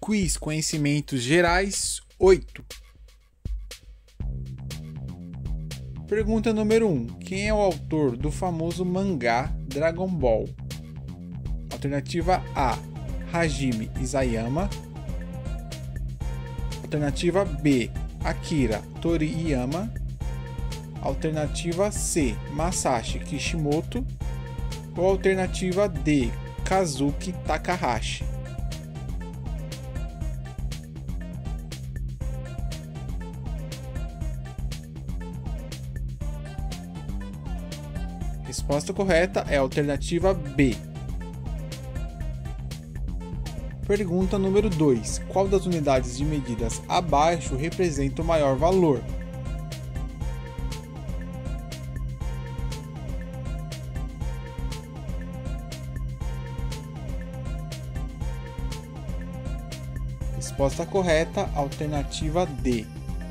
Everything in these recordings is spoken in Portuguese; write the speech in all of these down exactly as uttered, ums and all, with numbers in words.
Quiz Conhecimentos Gerais oito. Pergunta número um. Quem é o autor do famoso mangá Dragon Ball? Alternativa A. Hajime Isayama. Alternativa B. Akira Toriyama. Alternativa C. Masashi Kishimoto. Ou alternativa D. Kazuki Takahashi. Resposta correta é a alternativa B. Pergunta número dois. Qual das unidades de medidas abaixo representa o maior valor? Resposta correta, alternativa D.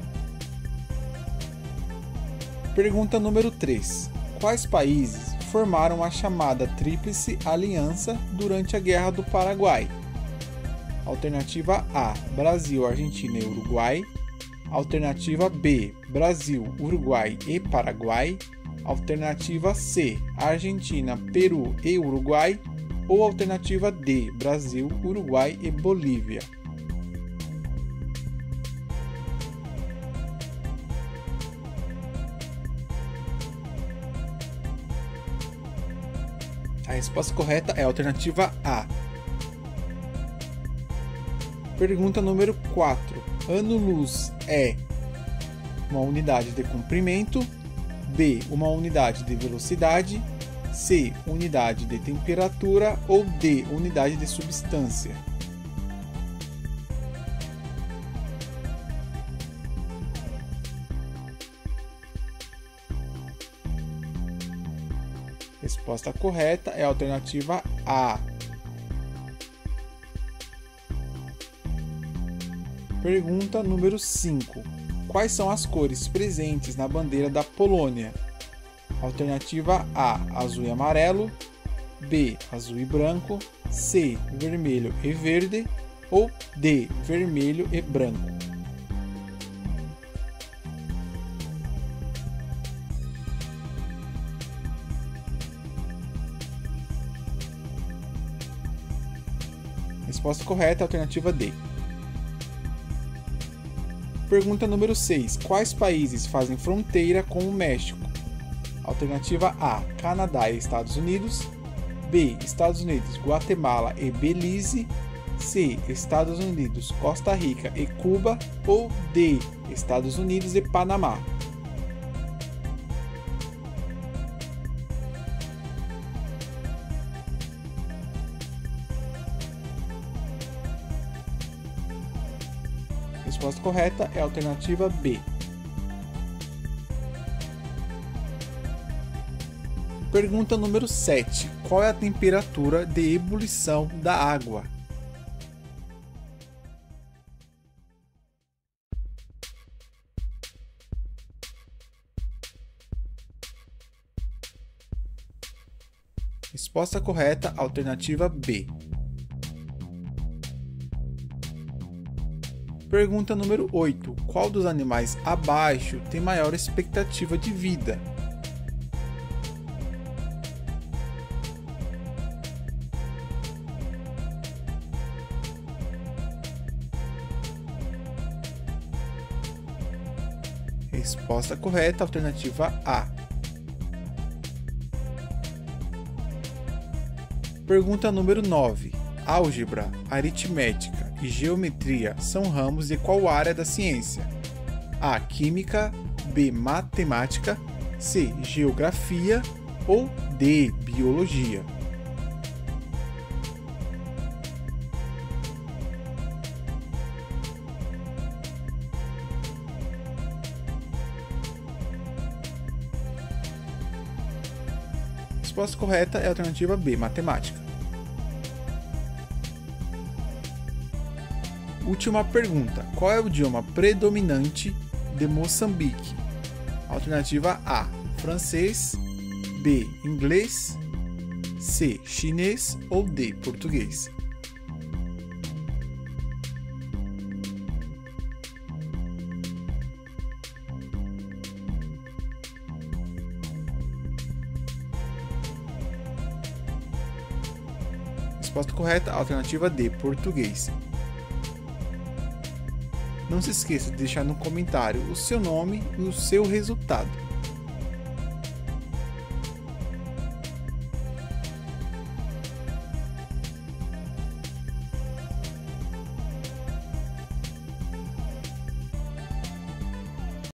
Pergunta número três. Quais países formaram a chamada Tríplice Aliança durante a Guerra do Paraguai? Alternativa A. Brasil, Argentina e Uruguai. Alternativa B. Brasil, Uruguai e Paraguai. Alternativa C. Argentina, Peru e Uruguai. Ou alternativa D. Brasil, Uruguai e Bolívia. A resposta correta é a alternativa A. Pergunta número quatro. Ano-luz é uma unidade de comprimento, B. uma unidade de velocidade, C. unidade de temperatura ou D. unidade de substância. Resposta correta é a alternativa A. Pergunta número cinco. Quais são as cores presentes na bandeira da Polônia? Alternativa A, azul e amarelo. B, azul e branco. C, vermelho e verde. Ou D, vermelho e branco. Resposta correta, alternativa D. Pergunta número seis. Quais países fazem fronteira com o México? Alternativa A. Canadá e Estados Unidos. B. Estados Unidos, Guatemala e Belize. C. Estados Unidos, Costa Rica e Cuba. Ou D. Estados Unidos e Panamá. A resposta correta é a alternativa B. Pergunta número sete. Qual é a temperatura de ebulição da água? Resposta correta, alternativa B. Pergunta número oito. Qual dos animais abaixo tem maior expectativa de vida? Resposta correta, alternativa A. Pergunta número nove. Álgebra, aritmética e geometria são ramos de qual área da ciência? A. Química. B. Matemática. C. Geografia. Ou D. Biologia. Resposta correta é a alternativa B. Matemática. Última pergunta. Qual é o idioma predominante de Moçambique? Alternativa A, francês. B, inglês. C, chinês. Ou D, português. Resposta correta, alternativa D, português. Não se esqueça de deixar no comentário o seu nome e o seu resultado.